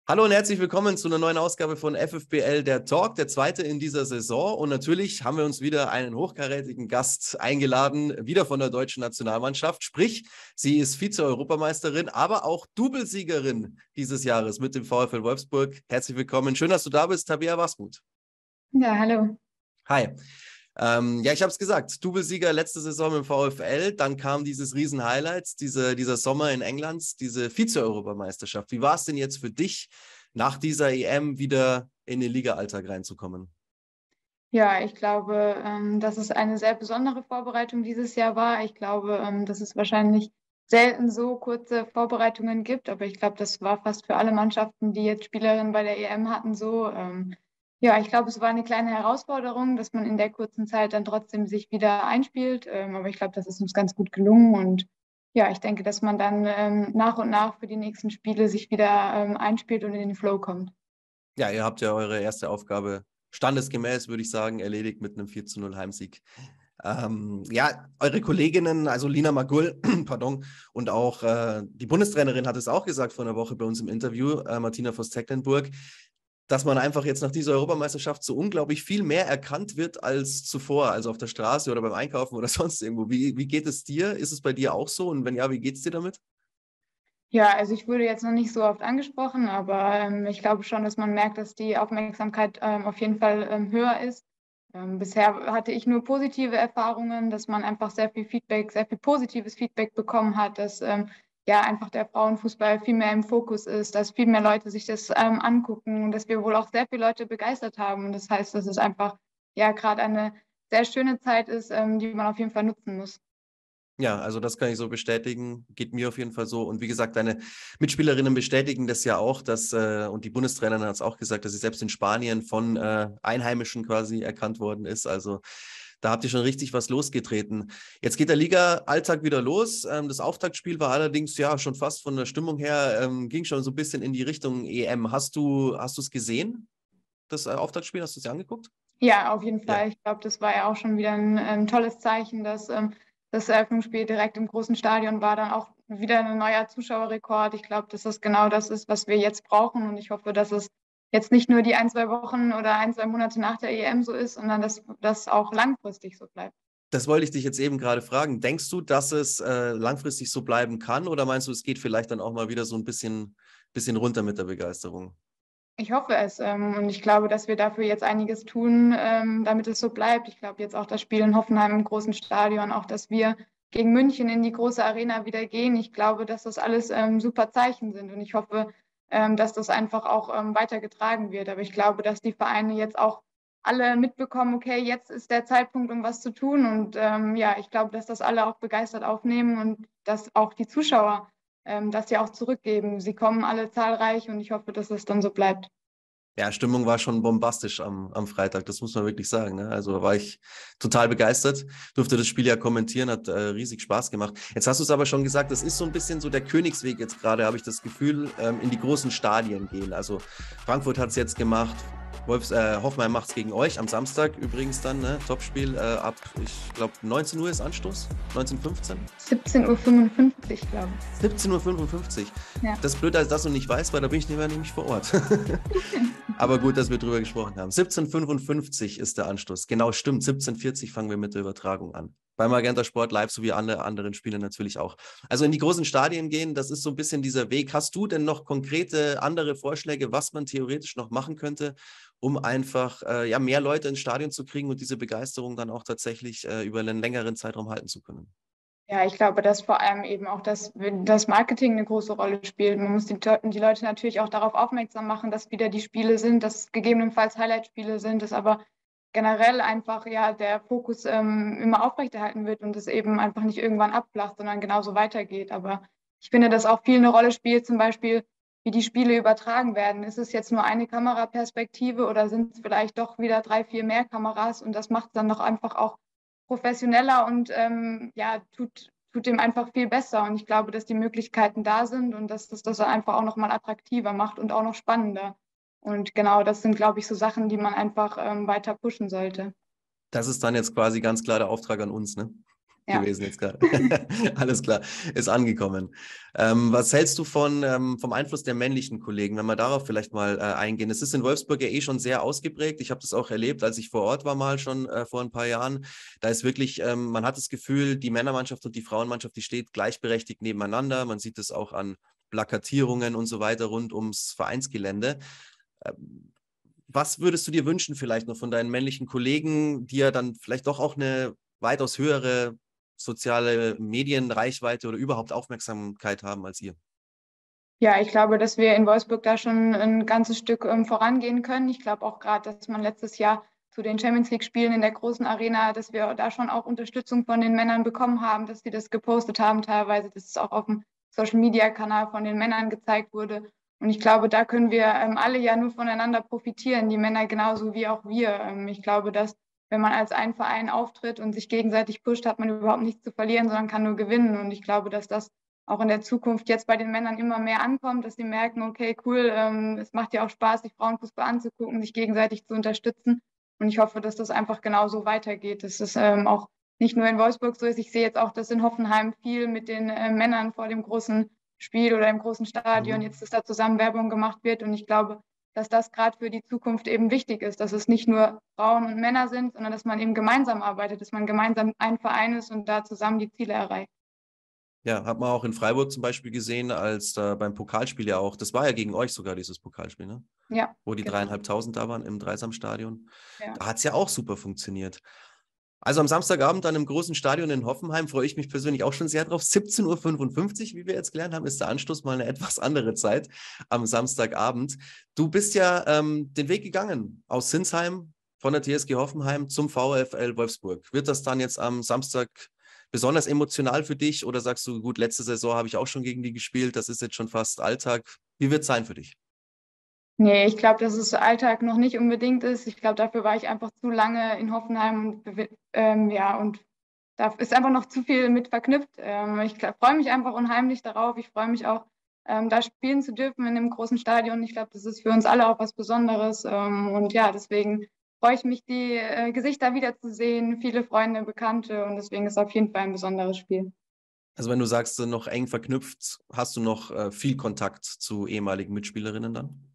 Hallo und herzlich willkommen zu einer neuen Ausgabe von FFBL der Talk, der zweite in dieser Saison. Und natürlich haben wir uns wieder einen hochkarätigen Gast eingeladen, wieder von der deutschen Nationalmannschaft. Sprich, sie ist Vize-Europameisterin, aber auch Doublesiegerin dieses Jahres mit dem VfL Wolfsburg. Herzlich willkommen. Schön, dass du da bist, Tabea Wasmuth. Ja, hallo. Hi. Ich habe es gesagt, Doublesieger letzte Saison im VfL, dann kam dieses Riesen-Highlight, dieser Sommer in England, diese Vize-Europameisterschaft. Wie war es denn jetzt für dich, nach dieser EM wieder in den Liga-Alltag reinzukommen? Ja, ich glaube, dass es eine sehr besondere Vorbereitung dieses Jahr war. Ich glaube, dass es wahrscheinlich selten so kurze Vorbereitungen gibt, aber ich glaube, das war fast für alle Mannschaften, die jetzt Spielerinnen bei der EM hatten, so. Ja, ich glaube, es war eine kleine Herausforderung, dass man in der kurzen Zeit dann trotzdem sich wieder einspielt. Aber ich glaube, das ist uns ganz gut gelungen und ja, ich denke, dass man dann nach und nach für die nächsten Spiele sich wieder einspielt und in den Flow kommt. Ja, ihr habt ja eure erste Aufgabe standesgemäß, würde ich sagen, erledigt mit einem 4:0 Heimsieg. Eure Kolleginnen, also Lina Magull, pardon, und auch die Bundestrainerin hat es auch gesagt vor einer Woche bei uns im Interview, Martina Voss-Tecklenburg, dass man einfach jetzt nach dieser Europameisterschaft so unglaublich viel mehr erkannt wird als zuvor, also auf der Straße oder beim Einkaufen oder sonst irgendwo. Wie geht es dir? Ist es bei dir auch so? Und wenn ja, wie geht es dir damit? Ja, also ich wurde jetzt noch nicht so oft angesprochen, aber ich glaube schon, dass man merkt, dass die Aufmerksamkeit auf jeden Fall höher ist. Bisher hatte ich nur positive Erfahrungen, dass man einfach sehr viel Feedback, sehr viel positives Feedback bekommen hat, dass ja einfach der Frauenfußball viel mehr im Fokus ist, dass viel mehr Leute sich das angucken und dass wir wohl auch sehr viele Leute begeistert haben. Und das heißt, dass es einfach ja gerade eine sehr schöne Zeit ist, die man auf jeden Fall nutzen muss. Ja, also das kann ich so bestätigen, geht mir auf jeden Fall so. Und wie gesagt, deine Mitspielerinnen bestätigen das ja auch, und die Bundestrainerin hat es auch gesagt, dass sie selbst in Spanien von Einheimischen quasi erkannt worden ist. Also da habt ihr schon richtig was losgetreten. Jetzt geht der Liga-Alltag wieder los. Das Auftaktspiel war allerdings ja schon fast von der Stimmung her, ging schon so ein bisschen in die Richtung EM. Hast du es gesehen, das Auftaktspiel? Hast du es dir angeguckt? Ja, auf jeden Ja. Fall. Ich glaube, das war ja auch schon wieder ein tolles Zeichen, dass das Eröffnungsspiel direkt im großen Stadion war, dann auch wieder ein neuer Zuschauerrekord. Ich glaube, dass das genau das ist, was wir jetzt brauchen. Und ich hoffe, dass es jetzt nicht nur die ein, zwei Wochen oder ein, zwei Monate nach der EM so ist, sondern dass das auch langfristig so bleibt. Das wollte ich dich jetzt eben gerade fragen. Denkst du, dass es langfristig so bleiben kann oder meinst du, es geht vielleicht dann auch mal wieder so ein bisschen runter mit der Begeisterung? Ich hoffe es. Und ich glaube, dass wir dafür jetzt einiges tun, damit es so bleibt. Ich glaube jetzt auch das Spiel in Hoffenheim im großen Stadion, auch dass wir gegen München in die große Arena wieder gehen. Ich glaube, dass das alles super Zeichen sind. Und ich hoffe, dass das einfach auch weitergetragen wird. Aber ich glaube, dass die Vereine jetzt auch alle mitbekommen, okay, jetzt ist der Zeitpunkt, um was zu tun. Und ja, ich glaube, dass das alle auch begeistert aufnehmen und dass auch die Zuschauer das ja auch zurückgeben. Sie kommen alle zahlreich und ich hoffe, dass es dann so bleibt. Ja, Stimmung war schon bombastisch am Freitag, das muss man wirklich sagen. Ne? Also da war ich total begeistert, durfte das Spiel ja kommentieren, hat riesig Spaß gemacht. Jetzt hast du es aber schon gesagt, das ist so ein bisschen so der Königsweg jetzt gerade, habe ich das Gefühl, in die großen Stadien gehen. Also Frankfurt hat es jetzt gemacht, Hoffenheim macht es gegen euch am Samstag übrigens dann, ne? Topspiel ab, ich glaube 19 Uhr ist Anstoß, 19:15. 17:55 Uhr, glaube ich. 17:55 Uhr. Ja. Das ist blöd, dass ich das noch nicht weiß, weil da bin ich nämlich vor Ort. Aber gut, dass wir drüber gesprochen haben. 17:55 ist der Anstoß. Genau, stimmt. 17:40 fangen wir mit der Übertragung an. Beim Magenta Sport Live sowie alle anderen Spiele natürlich auch. Also in die großen Stadien gehen, das ist so ein bisschen dieser Weg. Hast du denn noch konkrete andere Vorschläge, was man theoretisch noch machen könnte, um einfach mehr Leute ins Stadion zu kriegen und diese Begeisterung dann auch tatsächlich über einen längeren Zeitraum halten zu können? Ja, ich glaube, dass vor allem eben auch das Marketing eine große Rolle spielt. Man muss die Leute natürlich auch darauf aufmerksam machen, dass wieder die Spiele sind, dass gegebenenfalls Highlight-Spiele sind, dass aber generell einfach ja der Fokus immer aufrechterhalten wird und es eben einfach nicht irgendwann abflacht, sondern genauso weitergeht. Aber ich finde, dass auch viel eine Rolle spielt, zum Beispiel, wie die Spiele übertragen werden. Ist es jetzt nur eine Kameraperspektive oder sind es vielleicht doch wieder drei, vier mehr Kameras? Und das macht es dann doch einfach auch professioneller und ja, tut dem einfach viel besser. Und ich glaube, dass die Möglichkeiten da sind und dass das einfach auch nochmal attraktiver macht und auch noch spannender. Und genau, das sind, glaube ich, so Sachen, die man einfach weiter pushen sollte. Das ist dann jetzt quasi ganz klar der Auftrag an uns, ne? Ja. gewesen jetzt gerade. Alles klar, ist angekommen. Was hältst du vom Einfluss der männlichen Kollegen, wenn wir darauf vielleicht mal eingehen? Es ist in Wolfsburg ja eh schon sehr ausgeprägt. Ich habe das auch erlebt, als ich vor Ort war mal schon vor ein paar Jahren. Da ist wirklich, man hat das Gefühl, die Männermannschaft und die Frauenmannschaft, die steht gleichberechtigt nebeneinander. Man sieht es auch an Plakatierungen und so weiter rund ums Vereinsgelände. Was würdest du dir wünschen vielleicht noch von deinen männlichen Kollegen, die ja dann vielleicht doch auch eine weitaus höhere soziale Medienreichweite oder überhaupt Aufmerksamkeit haben als ihr? Ja, ich glaube, dass wir in Wolfsburg da schon ein ganzes Stück vorangehen können. Ich glaube auch gerade, dass man letztes Jahr zu den Champions League-Spielen in der großen Arena, dass wir da schon auch Unterstützung von den Männern bekommen haben, dass sie das gepostet haben teilweise, dass es auch auf dem Social-Media-Kanal von den Männern gezeigt wurde. Und ich glaube, da können wir alle ja nur voneinander profitieren, die Männer genauso wie auch wir. Ich glaube, dass wenn man als ein Verein auftritt und sich gegenseitig pusht, hat man überhaupt nichts zu verlieren, sondern kann nur gewinnen. Und ich glaube, dass das auch in der Zukunft jetzt bei den Männern immer mehr ankommt, dass sie merken, okay, cool, es macht ja auch Spaß, sich Frauenfußball anzugucken, sich gegenseitig zu unterstützen. Und ich hoffe, dass das einfach genauso weitergeht. Dass es auch nicht nur in Wolfsburg so ist. Ich sehe jetzt auch, dass in Hoffenheim viel mit den Männern vor dem großen Spiel oder im großen Stadion jetzt, dass da zusammen Werbung gemacht wird. Und ich glaube, dass das gerade für die Zukunft eben wichtig ist, dass es nicht nur Frauen und Männer sind, sondern dass man eben gemeinsam arbeitet, dass man gemeinsam ein Verein ist und da zusammen die Ziele erreicht. Ja, hat man auch in Freiburg zum Beispiel gesehen, als da beim Pokalspiel ja auch, das war ja gegen euch sogar dieses Pokalspiel, ne? Ja, Wo die genau. 3.500 da waren im Dreisamstadion. Ja. Da hat es ja auch super funktioniert. Also am Samstagabend dann im großen Stadion in Hoffenheim freue ich mich persönlich auch schon sehr drauf. 17:55 Uhr, wie wir jetzt gelernt haben, ist der Anstoß, mal eine etwas andere Zeit am Samstagabend. Du bist ja den Weg gegangen aus Sinsheim von der TSG Hoffenheim zum VfL Wolfsburg. Wird das dann jetzt am Samstag besonders emotional für dich oder sagst du, gut, letzte Saison habe ich auch schon gegen die gespielt, das ist jetzt schon fast Alltag. Wie wird es sein für dich? Nee, ich glaube, dass es Alltag noch nicht unbedingt ist. Ich glaube, dafür war ich einfach zu lange in Hoffenheim und ja, und da ist einfach noch zu viel mit verknüpft. Ich freue mich einfach unheimlich darauf. Ich freue mich auch, da spielen zu dürfen in dem großen Stadion. Ich glaube, das ist für uns alle auch was Besonderes. Und ja, deswegen freue ich mich, die Gesichter wiederzusehen, viele Freunde, Bekannte. Und deswegen ist es auf jeden Fall ein besonderes Spiel. Also wenn du sagst, noch eng verknüpft, hast du noch viel Kontakt zu ehemaligen Mitspielerinnen dann?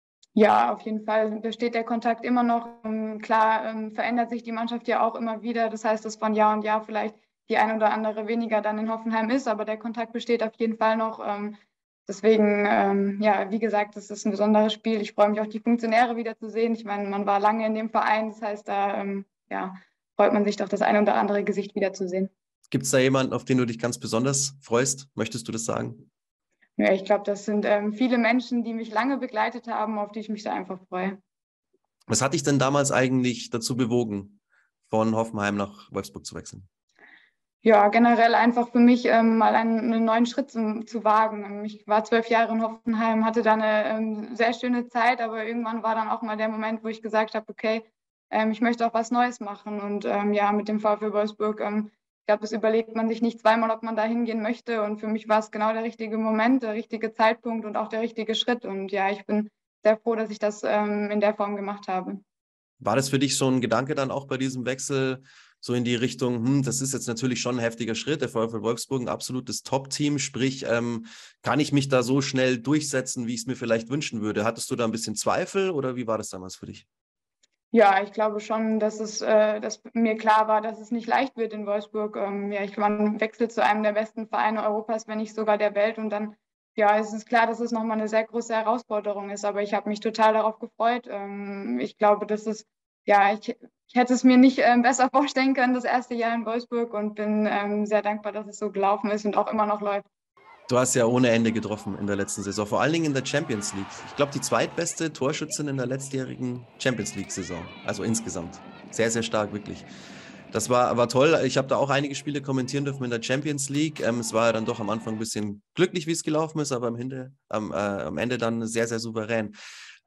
Ja, auf jeden Fall besteht der Kontakt immer noch. Klar, verändert sich die Mannschaft ja auch immer wieder. Das heißt, dass von Jahr und Jahr vielleicht die ein oder andere weniger dann in Hoffenheim ist, aber der Kontakt besteht auf jeden Fall noch. Deswegen, ja, wie gesagt, das ist ein besonderes Spiel. Ich freue mich auch, die Funktionäre wiederzusehen. Ich meine, man war lange in dem Verein. Das heißt, da ja, freut man sich doch, das ein oder andere Gesicht wiederzusehen. Gibt es da jemanden, auf den du dich ganz besonders freust? Möchtest du das sagen? Ja, ich glaube, das sind viele Menschen, die mich lange begleitet haben, auf die ich mich da einfach freue. Was hat dich denn damals eigentlich dazu bewogen, von Hoffenheim nach Wolfsburg zu wechseln? Ja, generell einfach für mich mal einen neuen Schritt zu wagen. Ich war 12 Jahre in Hoffenheim, hatte da eine sehr schöne Zeit, aber irgendwann war dann auch mal der Moment, wo ich gesagt habe, okay, ich möchte auch was Neues machen. Und ja, mit dem VfL Wolfsburg, ich glaube, das überlegt man sich nicht zweimal, ob man da hingehen möchte. Und für mich war es genau der richtige Moment, der richtige Zeitpunkt und auch der richtige Schritt. Und ja, ich bin sehr froh, dass ich das in der Form gemacht habe. War das für dich so ein Gedanke dann auch bei diesem Wechsel, so in die Richtung, das ist jetzt natürlich schon ein heftiger Schritt, der VfL Wolfsburg, ein absolutes Top-Team, sprich, kann ich mich da so schnell durchsetzen, wie ich es mir vielleicht wünschen würde? Hattest du da ein bisschen Zweifel oder wie war das damals für dich? Ja, ich glaube schon, dass mir klar war, dass es nicht leicht wird in Wolfsburg. Ja, man wechselt zu einem der besten Vereine Europas, wenn nicht sogar der Welt. Und dann, ja, es ist klar, dass es nochmal eine sehr große Herausforderung ist. Aber ich habe mich total darauf gefreut. Ich glaube, ja, ich hätte es mir nicht besser vorstellen können, das erste Jahr in Wolfsburg und bin sehr dankbar, dass es so gelaufen ist und auch immer noch läuft. Du hast ja ohne Ende getroffen in der letzten Saison, vor allen Dingen in der Champions League. Ich glaube, die zweitbeste Torschützin in der letztjährigen Champions League-Saison, also insgesamt. Sehr, sehr stark, wirklich. Das war toll. Ich habe da auch einige Spiele kommentieren dürfen in der Champions League. Es war ja dann doch am Anfang ein bisschen glücklich, wie es gelaufen ist, aber am Ende dann sehr, sehr souverän.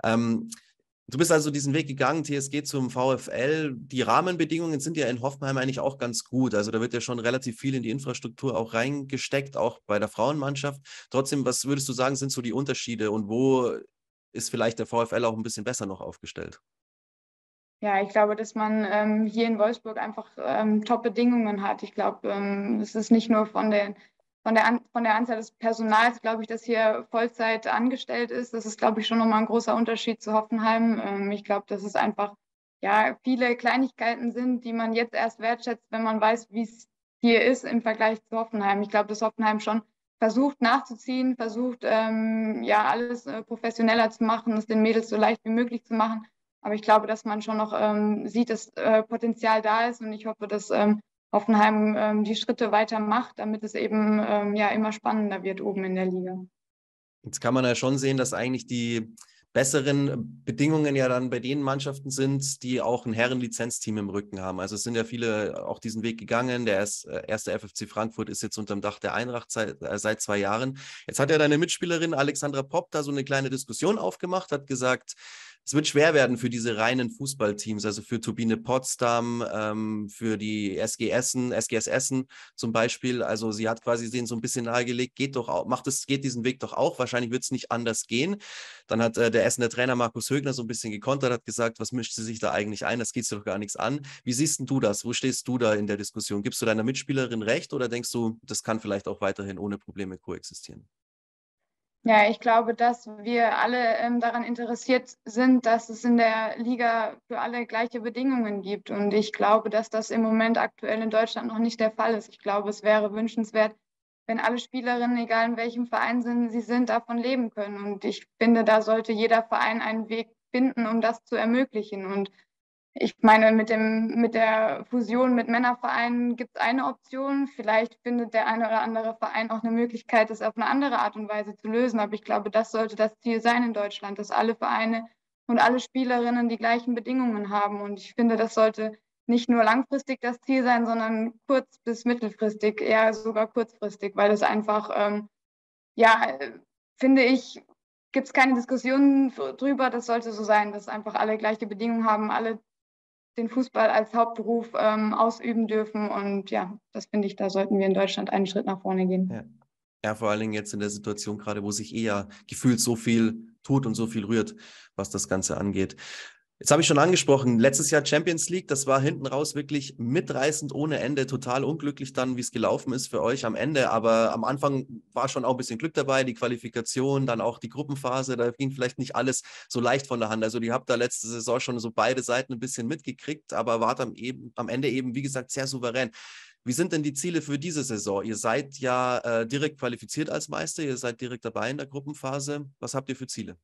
Du bist also diesen Weg gegangen, TSG zum VfL. Die Rahmenbedingungen sind ja in Hoffenheim eigentlich auch ganz gut. Also da wird ja schon relativ viel in die Infrastruktur auch reingesteckt, auch bei der Frauenmannschaft. Trotzdem, was würdest du sagen, sind so die Unterschiede und wo ist vielleicht der VfL auch ein bisschen besser noch aufgestellt? Ja, ich glaube, dass man hier in Wolfsburg einfach Top-Bedingungen hat. Ich glaube, es ist nicht nur von der Anzahl des Personals, glaube ich, das hier Vollzeit angestellt ist. Das ist, glaube ich, schon nochmal ein großer Unterschied zu Hoffenheim. Ich glaube, dass es einfach ja viele Kleinigkeiten sind, die man jetzt erst wertschätzt, wenn man weiß, wie es hier ist im Vergleich zu Hoffenheim. Ich glaube, dass Hoffenheim schon versucht nachzuziehen, versucht ja alles professioneller zu machen, es den Mädels so leicht wie möglich zu machen. Aber ich glaube, dass man schon noch sieht, dass Potenzial da ist und ich hoffe, dass Hoffenheim die Schritte weiter macht, damit es eben ja immer spannender wird oben in der Liga. Jetzt kann man ja schon sehen, dass eigentlich die besseren Bedingungen ja dann bei den Mannschaften sind, die auch ein Herrenlizenzteam im Rücken haben. Also es sind ja viele auch diesen Weg gegangen. Der erste FFC Frankfurt ist jetzt unterm Dach der Eintracht seit 2 Jahren. Jetzt hat ja deine Mitspielerin Alexandra Popp da so eine kleine Diskussion aufgemacht, hat gesagt, es wird schwer werden für diese reinen Fußballteams, also für Turbine Potsdam, für die SGS Essen zum Beispiel. Also sie hat quasi denen so ein bisschen nahegelegt, geht doch auch, geht diesen Weg doch auch. Wahrscheinlich wird es nicht anders gehen. Dann hat der Essener Trainer Markus Högner so ein bisschen gekontert, hat gesagt, was mischt sie sich da eigentlich ein? Das geht sie doch gar nichts an. Wie siehst denn du das? Wo stehst du da in der Diskussion? Gibst du deiner Mitspielerin recht oder denkst du, das kann vielleicht auch weiterhin ohne Probleme koexistieren? Ja, ich glaube, dass wir alle daran interessiert sind, dass es in der Liga für alle gleiche Bedingungen gibt. Und ich glaube, dass das im Moment aktuell in Deutschland noch nicht der Fall ist. Ich glaube, es wäre wünschenswert, wenn alle Spielerinnen, egal in welchem Verein sie sind, davon leben können. Und ich finde, da sollte jeder Verein einen Weg finden, um das zu ermöglichen. Und ich meine, mit der Fusion mit Männervereinen gibt es eine Option. Vielleicht findet der eine oder andere Verein auch eine Möglichkeit, das auf eine andere Art und Weise zu lösen. Aber ich glaube, das sollte das Ziel sein in Deutschland, dass alle Vereine und alle Spielerinnen die gleichen Bedingungen haben. Und ich finde, das sollte nicht nur langfristig das Ziel sein, sondern kurz- bis mittelfristig, eher sogar kurzfristig, weil es einfach, ja, finde ich, gibt es keine Diskussion drüber. Das sollte so sein, dass einfach alle gleiche Bedingungen haben, alle den Fußball als Hauptberuf ausüben dürfen. Und ja, das finde ich, da sollten wir in Deutschland einen Schritt nach vorne Ja. gehen. Ja, vor allen Dingen jetzt in der Situation gerade, wo sich eher gefühlt so viel tut und so viel rührt, was das Ganze angeht. Jetzt habe ich schon angesprochen, letztes Jahr Champions League, das war hinten raus wirklich mitreißend ohne Ende, total unglücklich dann, wie es gelaufen ist für euch am Ende, aber am Anfang war schon auch ein bisschen Glück dabei, die Qualifikation, dann auch die Gruppenphase, da ging vielleicht nicht alles so leicht von der Hand, also ihr habt da letzte Saison schon so beide Seiten ein bisschen mitgekriegt, aber wart am Ende eben, wie gesagt, sehr souverän. Wie sind denn die Ziele für diese Saison? Ihr seid ja direkt qualifiziert als Meister, ihr seid direkt dabei in der Gruppenphase. Was habt ihr für Ziele?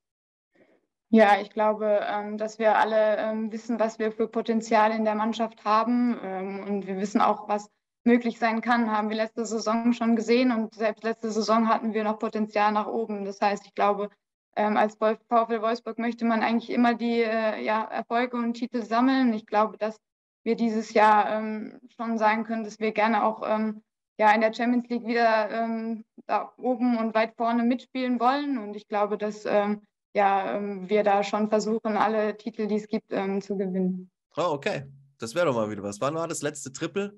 Ja, ich glaube, dass wir alle wissen, was wir für Potenzial in der Mannschaft haben. Und wir wissen auch, was möglich sein kann, haben wir letzte Saison schon gesehen. Und selbst letzte Saison hatten wir noch Potenzial nach oben. Das heißt, ich glaube, als VfL Wolfsburg möchte man eigentlich immer die ja, Erfolge und Titel sammeln. Ich glaube, dass wir dieses Jahr schon sagen können, dass wir gerne auch ja, in der Champions League wieder da oben und weit vorne mitspielen wollen. Und ich glaube, dass ja, wir da schon versuchen, alle Titel, die es gibt, zu gewinnen. Oh, okay. Das wäre doch mal wieder was. Wann war das letzte Triple?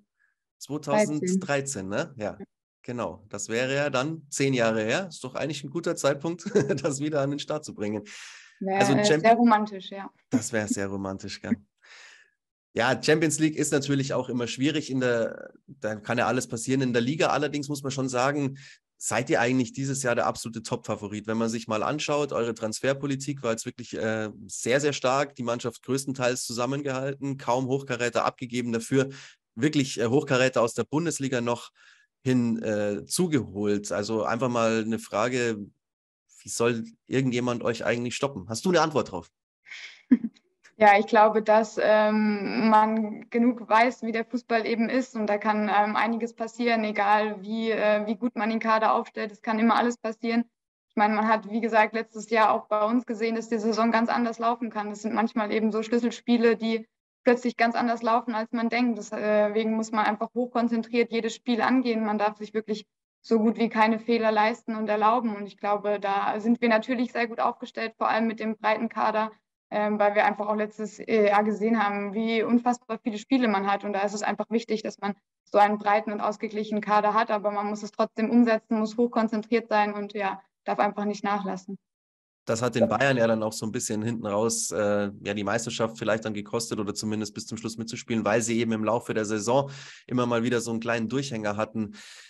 13. 2013, ne? Ja, genau. Das wäre ja dann 10 Jahre her. Ist doch eigentlich ein guter Zeitpunkt, das wieder an den Start zu bringen. Also, Wäre sehr romantisch, ja. das wäre sehr romantisch, gell? Ja, Champions League ist natürlich auch immer schwierig. Da kann ja alles passieren. In der Liga allerdings muss man schon sagen, seid ihr eigentlich dieses Jahr der absolute Top-Favorit? Wenn man sich mal anschaut, eure Transferpolitik war jetzt wirklich sehr, sehr stark. Die Mannschaft größtenteils zusammengehalten, kaum Hochkaräter abgegeben, dafür wirklich Hochkaräter aus der Bundesliga noch hinzugeholt. Also einfach mal eine Frage, wie soll irgendjemand euch eigentlich stoppen? Hast du eine Antwort drauf? Ja, ich glaube, dass man genug weiß, wie der Fußball eben ist und da kann einiges passieren, egal wie gut man den Kader aufstellt. Es kann immer alles passieren. Ich meine, man hat, wie gesagt, letztes Jahr auch bei uns gesehen, dass die Saison ganz anders laufen kann. Das sind manchmal eben so Schlüsselspiele, die plötzlich ganz anders laufen, als man denkt. Deswegen muss man einfach hochkonzentriert jedes Spiel angehen. Man darf sich wirklich so gut wie keine Fehler leisten und erlauben. Und ich glaube, da sind wir natürlich sehr gut aufgestellt, vor allem mit dem breiten Kader, weil wir einfach auch letztes Jahr gesehen haben, wie unfassbar viele Spiele man hat. Und da ist es einfach wichtig, dass man so einen breiten und ausgeglichenen Kader hat, aber man muss es trotzdem umsetzen, muss hochkonzentriert sein und ja, darf einfach nicht nachlassen. Das hat den Bayern ja dann auch so ein bisschen hinten raus die Meisterschaft vielleicht dann gekostet oder zumindest bis zum Schluss mitzuspielen, weil sie eben im Laufe der Saison immer mal wieder so einen kleinen Durchhänger hatten.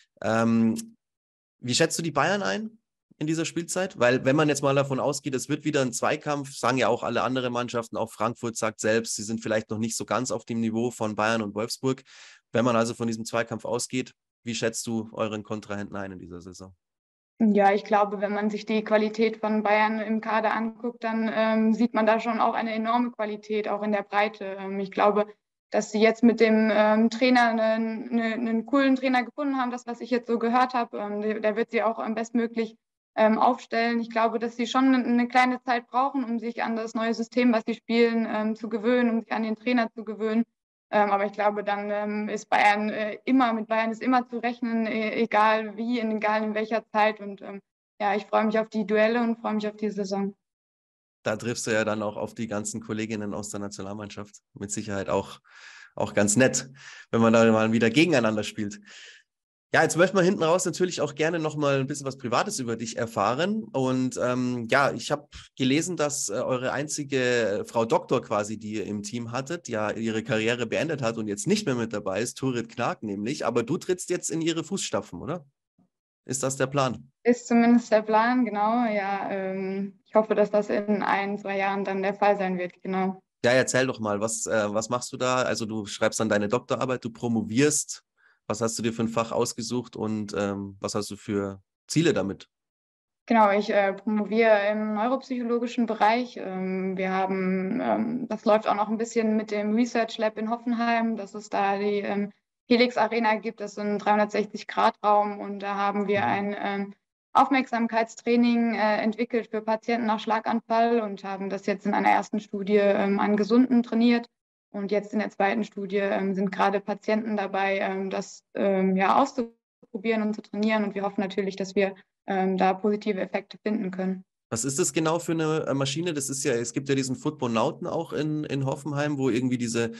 Wie schätzt du die Bayern ein in dieser Spielzeit? Weil wenn man jetzt mal davon ausgeht, es wird wieder ein Zweikampf, sagen ja auch alle anderen Mannschaften, auch Frankfurt sagt selbst, sie sind vielleicht noch nicht so ganz auf dem Niveau von Bayern und Wolfsburg. Wenn man also von diesem Zweikampf ausgeht, wie schätzt du euren Kontrahenten ein in dieser Saison? Ja, ich glaube, wenn man sich die Qualität von Bayern im Kader anguckt, dann sieht man da schon auch eine enorme Qualität, auch in der Breite. Ich glaube, dass sie jetzt mit dem Trainer einen coolen Trainer gefunden haben, das, was ich jetzt so gehört habe. Der wird sie auch bestmöglich aufstellen. Ich glaube, dass sie schon eine kleine Zeit brauchen, um sich an das neue System, was sie spielen, zu gewöhnen, um sich an den Trainer zu gewöhnen. Aber ich glaube, dann ist mit Bayern ist immer zu rechnen, egal wie, egal in welcher Zeit. Und ja, ich freue mich auf die Duelle und freue mich auf die Saison. Da triffst du ja dann auch auf die ganzen Kolleginnen aus der Nationalmannschaft. Mit Sicherheit auch ganz nett, wenn man da mal wieder gegeneinander spielt. Ja, jetzt möchten wir hinten raus natürlich auch gerne noch mal ein bisschen was Privates über dich erfahren. Und ich habe gelesen, dass eure einzige Frau Doktor quasi, die ihr im Team hattet, ja ihre Karriere beendet hat und jetzt nicht mehr mit dabei ist, Turit Knag nämlich. Aber du trittst jetzt in ihre Fußstapfen, oder? Ist das der Plan? Ist zumindest der Plan, genau. Ja, ich hoffe, dass das in 1, 2 Jahren dann der Fall sein wird, genau. Ja, erzähl doch mal, was machst du da? Also du schreibst dann deine Doktorarbeit, du promovierst. Was hast du dir für ein Fach ausgesucht und was hast du für Ziele damit? Genau, ich promoviere im neuropsychologischen Bereich. Das läuft auch noch ein bisschen mit dem Research Lab in Hoffenheim, dass es da die Helix Arena gibt. Das ist ein 360-Grad-Raum und da haben wir ein Aufmerksamkeitstraining entwickelt für Patienten nach Schlaganfall und haben das jetzt in einer ersten Studie an Gesunden trainiert. Und jetzt in der zweiten Studie sind gerade Patienten dabei, das auszuprobieren und zu trainieren. Und wir hoffen natürlich, dass wir da positive Effekte finden können. Was ist das genau für eine Maschine? Es gibt ja diesen Footbonauten auch in Hoffenheim, wo irgendwie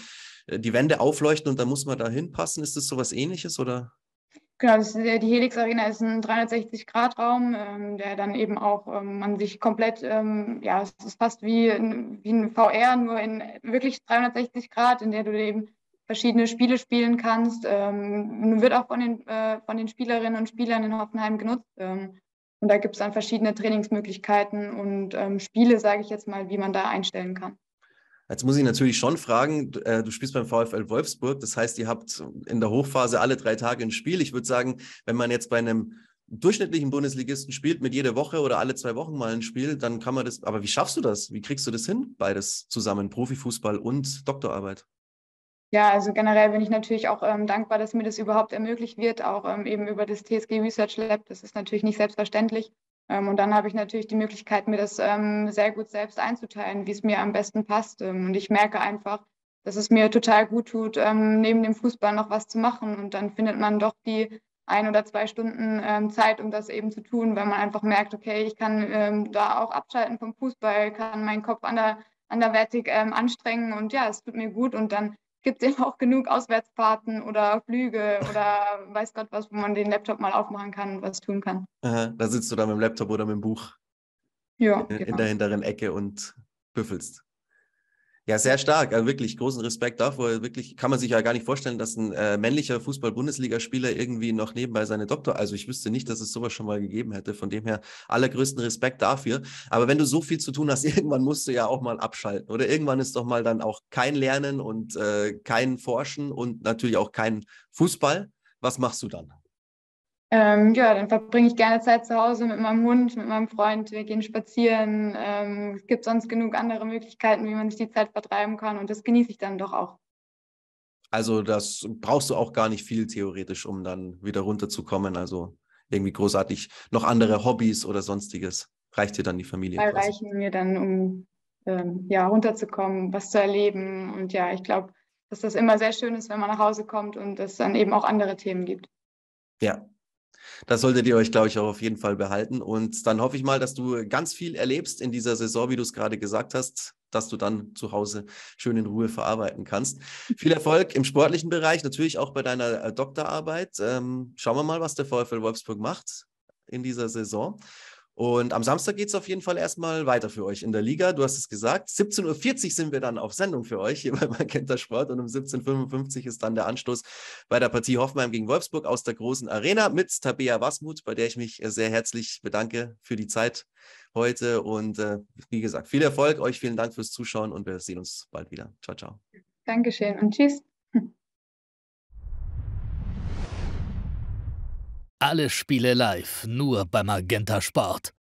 die Wände aufleuchten und da muss man da hinpassen. Ist das sowas Ähnliches oder? Genau, die Helix Arena ist ein 360-Grad-Raum, der dann eben auch man sich komplett, es ist fast wie ein VR, nur in wirklich 360 Grad, in der du eben verschiedene Spiele spielen kannst. Wird auch von den Spielerinnen und Spielern in Hoffenheim genutzt. Und da gibt es dann verschiedene Trainingsmöglichkeiten und Spiele, sage ich jetzt mal, wie man da einstellen kann. Jetzt muss ich natürlich schon fragen, du spielst beim VfL Wolfsburg, das heißt, ihr habt in der Hochphase alle 3 Tage ein Spiel. Ich würde sagen, wenn man jetzt bei einem durchschnittlichen Bundesligisten spielt, mit jeder Woche oder alle 2 Wochen mal ein Spiel, dann kann man das, aber wie schaffst du das? Wie kriegst du das hin, beides zusammen, Profifußball und Doktorarbeit? Ja, also generell bin ich natürlich auch dankbar, dass mir das überhaupt ermöglicht wird, auch eben über das TSG Research Lab. Das ist natürlich nicht selbstverständlich. Und dann habe ich natürlich die Möglichkeit, mir das sehr gut selbst einzuteilen, wie es mir am besten passt. Und ich merke einfach, dass es mir total gut tut, neben dem Fußball noch was zu machen. Und dann findet man doch die 1 oder 2 Stunden Zeit, um das eben zu tun, weil man einfach merkt, okay, ich kann da auch abschalten vom Fußball, kann meinen Kopf anderweitig anstrengen und ja, es tut mir gut und dann gibt es eben auch genug Auswärtsfahrten oder Flüge oder weiß Gott was, wo man den Laptop mal aufmachen kann und was tun kann. Aha, da sitzt du da mit dem Laptop oder mit dem Buch Ja, in genau. der hinteren Ecke und büffelst. Ja, sehr stark. Also wirklich großen Respekt davor. Wirklich kann man sich ja gar nicht vorstellen, dass ein männlicher Fußball-Bundesligaspieler irgendwie noch nebenbei seine Also ich wüsste nicht, dass es sowas schon mal gegeben hätte. Von dem her allergrößten Respekt dafür. Aber wenn du so viel zu tun hast, irgendwann musst du ja auch mal abschalten. Oder irgendwann ist doch mal dann auch kein Lernen und kein Forschen und natürlich auch kein Fußball. Was machst du dann? Dann verbringe ich gerne Zeit zu Hause mit meinem Hund, mit meinem Freund. Wir gehen spazieren. Es gibt sonst genug andere Möglichkeiten, wie man sich die Zeit vertreiben kann. Und das genieße ich dann doch auch. Also das brauchst du auch gar nicht viel theoretisch, um dann wieder runterzukommen. Also irgendwie großartig noch andere Hobbys oder sonstiges. Reicht dir dann die Familie Zwei quasi. reichen mir dann, um runterzukommen, was zu erleben. Und ja, ich glaube, dass das immer sehr schön ist, wenn man nach Hause kommt und es dann eben auch andere Themen gibt. Ja, das solltet ihr euch, glaube ich, auch auf jeden Fall behalten. Und dann hoffe ich mal, dass du ganz viel erlebst in dieser Saison, wie du es gerade gesagt hast, dass du dann zu Hause schön in Ruhe verarbeiten kannst. Viel Erfolg im sportlichen Bereich, natürlich auch bei deiner Doktorarbeit. Schauen wir mal, was der VfL Wolfsburg macht in dieser Saison. Und am Samstag geht es auf jeden Fall erstmal weiter für euch in der Liga. Du hast es gesagt, 17:40 Uhr sind wir dann auf Sendung für euch hier bei Magenta Sport und um 17:55 Uhr ist dann der Anstoß bei der Partie Hoffenheim gegen Wolfsburg aus der großen Arena mit Tabea Wasmuth, bei der ich mich sehr herzlich bedanke für die Zeit heute. Und wie gesagt, viel Erfolg, euch vielen Dank fürs Zuschauen und wir sehen uns bald wieder. Ciao, ciao. Dankeschön und tschüss. Alle Spiele live, nur bei Magenta Sport.